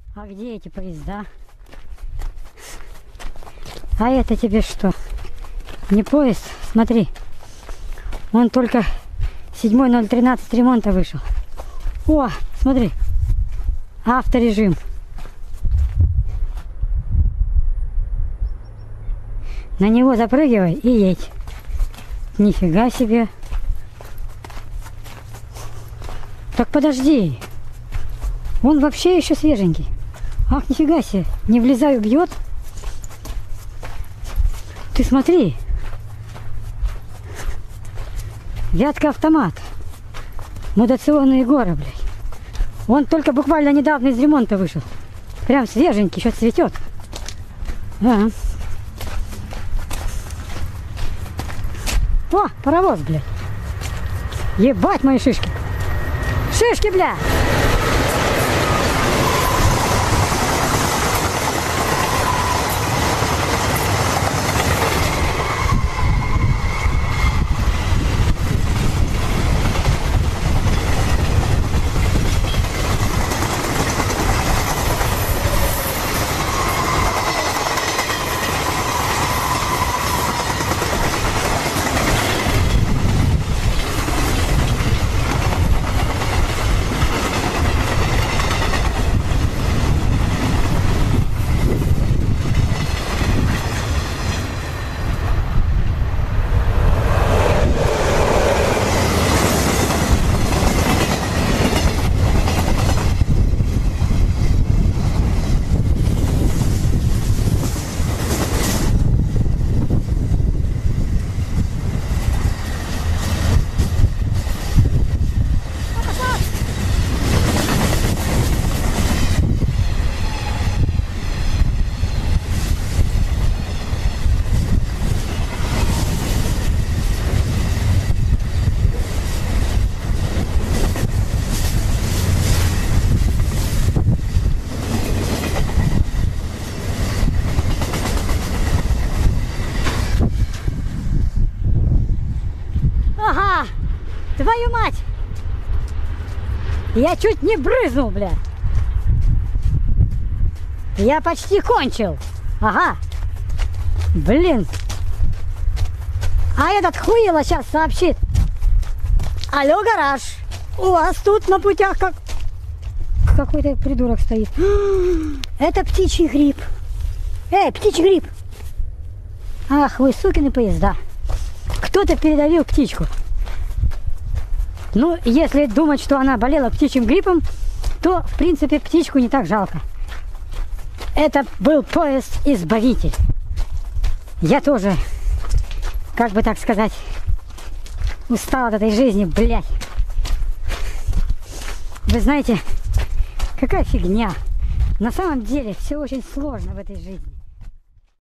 А где эти поезда? А это тебе что? Не поезд? Смотри. Он только 7.013 ремонта вышел. О, смотри. Авторежим. На него запрыгивай и едь. Нифига себе. Так подожди. Он вообще еще свеженький. Ах, нифига себе. Не влезаю, бьет. Ты смотри. Вятка автомат. Мутационные горы, блядь. Он только буквально недавно из ремонта вышел. Прям свеженький, еще цветет. Ага. О, паровоз, блядь. Ебать мои шишки. Шишки, бля. Ага, твою мать! Я чуть не брызнул, бля. Я почти кончил. Ага. Блин. А этот хуило сейчас сообщит. Алло, гараж. У вас тут на путях как... Какой-то придурок стоит. Это птичий гриб. Птичий гриб. Ах, вы сукины поезда. Кто-то передавил птичку. Ну, если думать, что она болела птичьим гриппом, то, в принципе, птичку не так жалко. Это был поезд-избавитель. Я тоже, как бы так сказать, устал от этой жизни, блядь. Вы знаете, какая фигня. На самом деле, все очень сложно в этой жизни.